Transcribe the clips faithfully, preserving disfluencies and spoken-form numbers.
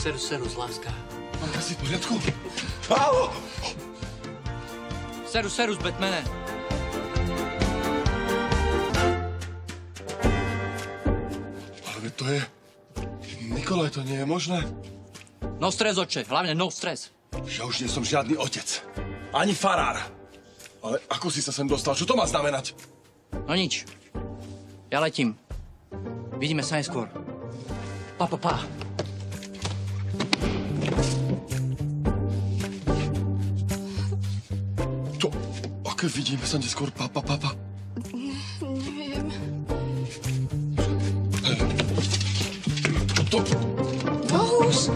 Serus, serus, láska. Manka, si v poriadku? Áno! Serus, serus, Batmane. Ale to je... Nikolaj, to nie je možné. No stres, oče, hlavne no stres. Ja už nie som žiadny otec. Ani farár. Ale ako si sa sem dostal? Čo to má znamenať? No nič. Ja letím. Vidíme sa neskôr. Pa, pa, pa. To... Aké vidíme sa neskôr? Pa, pa, pa, pa. Neviem. To... Bohus!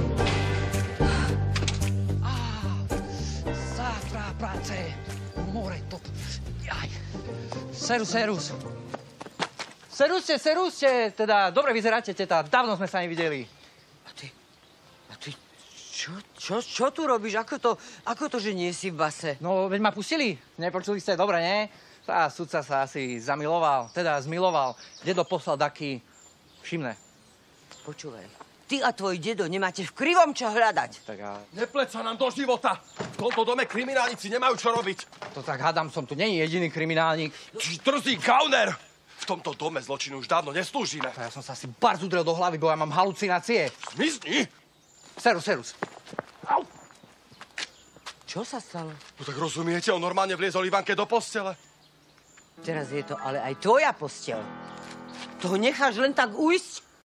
Záfra práce. More to... Jaj. Serus, serus. Seruste, seruste. Teda, dobre vyzeráte, teta. Dávno sme sa nevideli. A ty... A ty... Čo, čo, čo tu robíš? Ako to, ako to, že nie si v base? No, veď ma pustili. Nepočuli ste? Dobre, nie? Tá sudca sa asi zamiloval, teda zmiloval. Dedo poslal taký všimné. Počúvaj, ty a tvoj dedo nemáte v krivom čo hľadať. Tak a... Nepleť sa nám do života. V tomto dome kriminálnici nemajú čo robiť. To tak hádam, som tu není jediný kriminálnik. Či drzý gauner. V tomto dome zločinu už dávno neslúžime. Ja som sa asi barz udrel do hlavy, bo ja mám halucinácie. Zmizni. Serus, serus. Au. Čo sa stalo? No tak rozumiete, on normálne vliezol Ivanke do postele. Teraz je to ale aj tvoja posteľ. Toho necháš len tak ujsť?